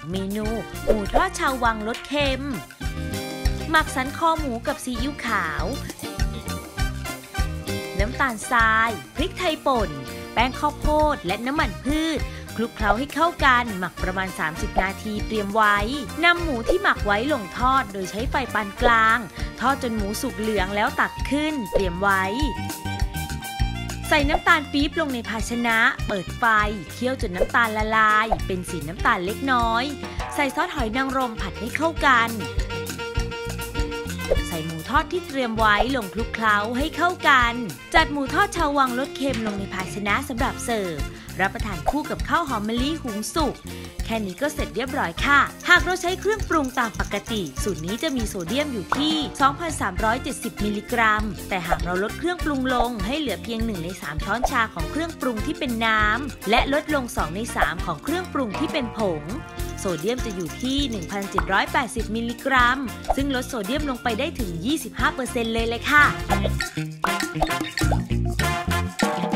เมนูหมูทอดชาววังรสเค็มหมักสันคอหมูกับซีอิ๊วขาวน้ำตาลทรายพริกไทยป่นแป้งข้าวโพดและน้ำมันพืชคลุกเคล้าให้เข้ากันหมักประมาณ30นาทีเตรียมไว้นำหมูที่หมักไว้ลงทอดโดยใช้ไฟปานกลางทอดจนหมูสุกเหลืองแล้วตักขึ้นเตรียมไว้ใส่น้ำตาลปี๊บลงในภาชนะเปิดไฟเคี่ยวจนน้ำตาลละลายเป็นสีน้ำตาลเล็กน้อยใส่ซอสหอยนางรมผัดให้เข้ากันใส่หมูทอดที่เตรียมไว้ลงคลุกเคล้าให้เข้ากันจัดหมูทอดชาววังรสเค็มลงในภาชนะสำหรับเสิร์ฟรับประทานคู่กับข้าวหอมมะลิหุงสุกแค่นี้ก็เสร็จเรียบร้อยค่ะหากเราใช้เครื่องปรุงตามปกติสูตรนี้จะมีโซเดียมอยู่ที่ 2,370 มิลลิกรัมแต่หากเราลดเครื่องปรุงลงให้เหลือเพียง1ใน3ช้อนชาของเครื่องปรุงที่เป็นน้ำและลดลง2ใน3ของเครื่องปรุงที่เป็นผงโซเดียมจะอยู่ที่ 1,780 มิลลิกรัมซึ่งลดโซเดียมลงไปได้ถึง 25% เลยค่ะ